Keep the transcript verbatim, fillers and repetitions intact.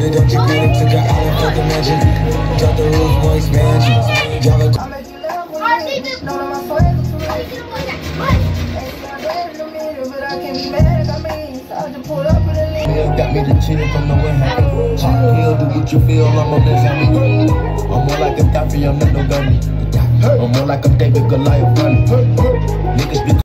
nigga, don't you get it? Took an island for the mansion. Drop the roof, more expansions. Drive a I make you love with me. None of my friends are free. Ain't got that in a minute, but I can't be mad if I mean. So I just pull up with a link. got me the chill from the way happy. Chill, he'll do what you feel, I'm on this happy. I'm more like a Daffy, I'm not no gummy. I'm more like a David Goliath running. Niggas be